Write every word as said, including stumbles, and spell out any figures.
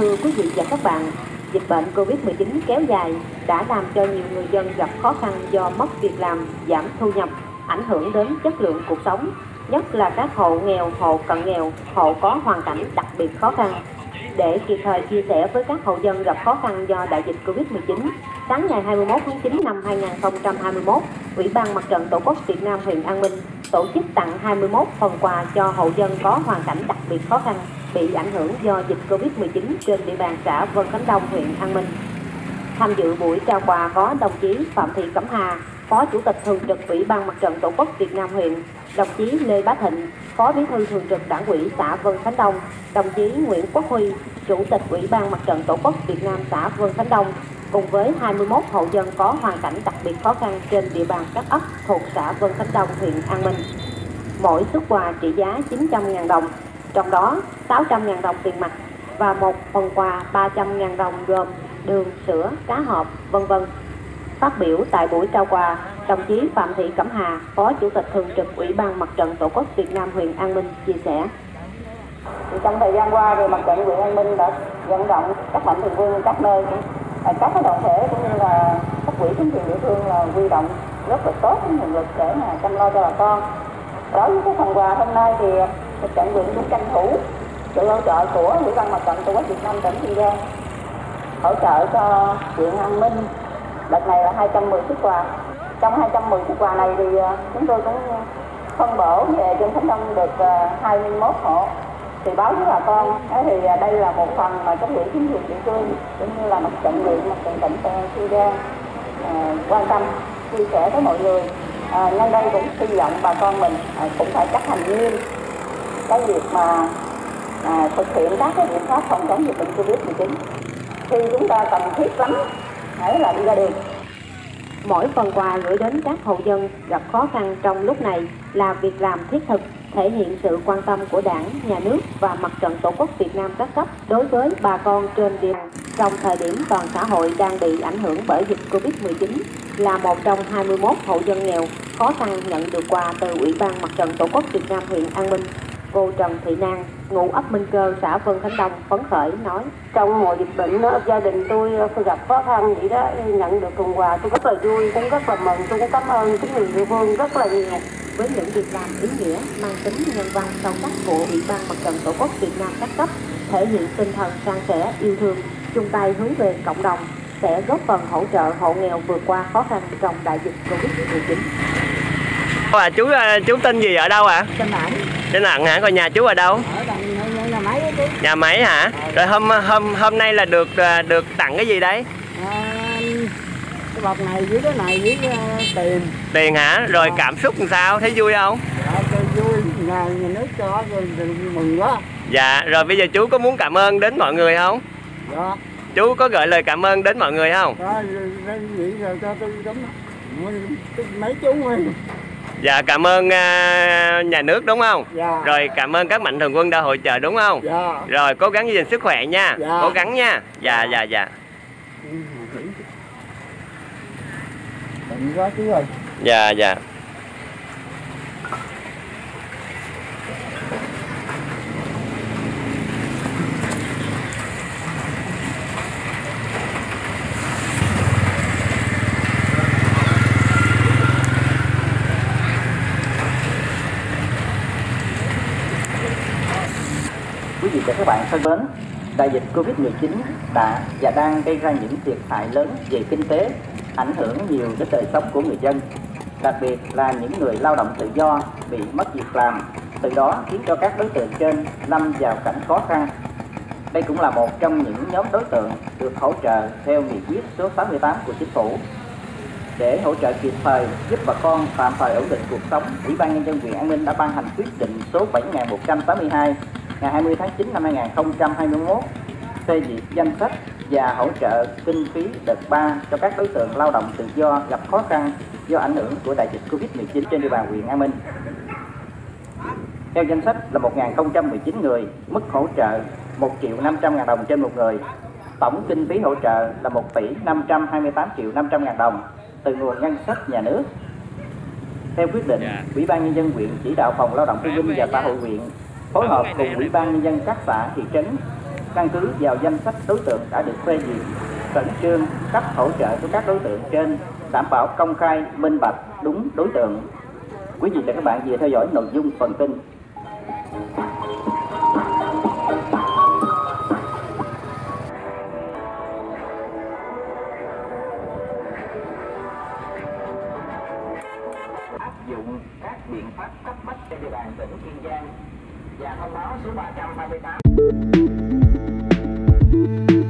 Thưa quý vị và các bạn, dịch bệnh Covid mười chín kéo dài đã làm cho nhiều người dân gặp khó khăn do mất việc làm, giảm thu nhập, ảnh hưởng đến chất lượng cuộc sống, nhất là các hộ nghèo, hộ cận nghèo, hộ có hoàn cảnh đặc biệt khó khăn. Để kịp thời chia sẻ với các hộ dân gặp khó khăn do đại dịch Covid mười chín, sáng ngày hai mươi mốt tháng chín năm hai nghìn không trăm hai mươi mốt, Ủy ban Mặt trận Tổ quốc Việt Nam huyện An Minh tổ chức tặng hai mươi mốt phần quà cho hộ dân có hoàn cảnh đặc biệt khó khăn bị ảnh hưởng do dịch Covid mười chín trên địa bàn xã Vân Khánh Đông, huyện An Minh. Tham dự buổi trao quà có đồng chí Phạm Thị Cẩm Hà, Phó Chủ tịch Thường trực Ủy ban Mặt trận Tổ quốc Việt Nam huyện, đồng chí Lê Bá Thịnh, Phó Bí thư Thường trực Đảng ủy xã Vân Khánh Đông, đồng chí Nguyễn Quốc Huy, Chủ tịch Ủy ban Mặt trận Tổ quốc Việt Nam xã Vân Khánh Đông, cùng với hai mươi mốt hộ dân có hoàn cảnh đặc biệt khó khăn trên địa bàn các ấp thuộc xã Vân Khánh Đông, huyện An Minh. Mỗi suất quà trị giá chín trăm nghìn đồng, trong đó sáu trăm nghìn đồng tiền mặt và một phần quà ba trăm nghìn đồng gồm đường, sữa, cá hộp, vân vân. Phát biểu tại buổi trao quà, đồng chí Phạm Thị Cẩm Hà, Phó Chủ tịch Thường trực Ủy ban Mặt trận Tổ quốc Việt Nam huyện An Minh chia sẻ. Trong thời gian qua, thì Mặt trận huyện An Minh đã vận động các mạnh thường quân các nơi, các đoàn thể cũng như là các quỹ chính quyền địa phương là huy động rất là tốt cái nguồn lực để mà chăm lo cho bà con. Đối với cái phần quà hôm nay thì Mặt trận huyện cũng tranh thủ sự hỗ trợ của Ủy ban Mặt trận Tổ quốc Việt Nam tỉnh Kiên Giang hỗ trợ cho huyện An Minh. Đợt này là hai trăm mười suất quà. Trong hai trăm mười suất quà này thì chúng tôi cũng phân bổ về trên Khánh Đông được hai mươi mốt hộ. Thì báo với bà con thì đây là một phần mà các ủy chính quyền địa phương cũng như là Mặt trận huyện, Mặt trận tỉnh Kiên Giang à, quan tâm chia sẻ với mọi người. À, nhân đây cũng hy vọng bà con mình à, cũng phải chấp hành nghiêm cái việc mà à, thực hiện các cái biện pháp phòng chống dịch bệnh Covid mười chín. Khi chúng ta cần thiết lắm hãy là đi ra đường. Mỗi phần quà gửi đến các hộ dân gặp khó khăn trong lúc này là việc làm thiết thực, thể hiện sự quan tâm của Đảng, Nhà nước và Mặt trận Tổ quốc Việt Nam các cấp đối với bà con trên địa bàn trong thời điểm toàn xã hội đang bị ảnh hưởng bởi dịch Covid mười chín. Là một trong hai mươi mốt hộ dân nghèo khó khăn nhận được quà từ Ủy ban Mặt trận Tổ quốc Việt Nam huyện An Minh, cô Trần Thị Nan, ngụ ấp Minh Cơ, xã Vân Khánh Đông phấn khởi nói: trong mùa dịch bệnh đó, gia đình tôi tôi gặp khó khăn vậy đó, nhận được phần quà tôi rất là vui, cũng rất là mừng, tôi cũng cảm ơn chính quyền địa phương rất là nhiều. Với những việc làm ý nghĩa mang tính nhân văn sâu sắc của Ủy ban Mặt trận Tổ quốc Việt Nam các cấp, thể hiện tinh thần san sẻ, yêu thương, chung tay hướng về cộng đồng, sẽ góp phần hỗ trợ hộ nghèo vượt qua khó khăn trong đại dịch Covid mười chín. À, chú chú tên gì, ở đâu ạ? À? Tên Ẩn. Tên Ẩn hả? Còn nhà chú ở đâu? Ở nhà máy đó chú. Nhà máy hả? Rồi hôm hôm hôm nay là được được tặng cái gì đấy? À, cái bọc này với cái này với uh, tiền. Tiền hả? Rồi à. Cảm xúc làm sao? Thấy vui không? Dạ, vui, nhà, nhà nước cho rồi, mừng quá. Dạ, rồi bây giờ chú có muốn cảm ơn đến mọi người không? Dạ. Chú có gửi lời cảm ơn đến mọi người không? Dạ, vậy rồi cho tôi giống mấy chú mình. Dạ, cảm ơn uh, nhà nước đúng không? Dạ. Rồi cảm ơn các mạnh thường quân đã hỗ trợ đúng không? Dạ. Rồi cố gắng giữ gìn sức khỏe nha. Dạ. Cố gắng nha. Dạ, dạ, dạ. Bệnh quá chú ơi. Dạ, dạ. Quý vị và các bạn thân mến, đại dịch Covid mười chín đã và đang gây ra những thiệt hại lớn về kinh tế, ảnh hưởng nhiều đến đời sống của người dân, đặc biệt là những người lao động tự do bị mất việc làm, từ đó khiến cho các đối tượng trên lâm vào cảnh khó khăn. Đây cũng là một trong những nhóm đối tượng được hỗ trợ theo nghị quyết số sáu mươi tám của Chính phủ. Để hỗ trợ kịp thời giúp bà con tạm thời ổn định cuộc sống, Ủy ban Nhân dân huyện An Minh đã ban hành quyết định số bảy nghìn một trăm tám mươi hai ngày hai mươi tháng chín năm hai nghìn không trăm hai mươi mốt phê duyệt danh sách và hỗ trợ kinh phí đợt ba cho các đối tượng lao động tự do gặp khó khăn do ảnh hưởng của đại dịch Covid mười chín trên địa bàn huyện An Minh. Theo danh sách là một nghìn không trăm mười chín người, mức hỗ trợ một triệu năm trăm ngàn đồng trên một người. Tổng kinh phí hỗ trợ là một tỷ năm trăm hai mươi tám triệu năm trăm ngàn đồng từ nguồn ngân sách nhà nước. Theo quyết định, Ủy ban Nhân dân huyện chỉ đạo Phòng Lao động Thương binh và Xã hội huyện phối hợp cùng Ủy ban Nhân dân các xã, thị trấn căn cứ vào danh sách đối tượng đã được phê duyệt, khẩn trương cấp hỗ trợ cho các đối tượng trên, đảm bảo công khai, minh bạch, đúng đối tượng. Quý vị và các bạn vừa theo dõi nội dung phần tin. Áp dụng các biện pháp cấp bách trên địa bàn tỉnh Kiên Giang và thông báo số ba trăm ba mươi tám.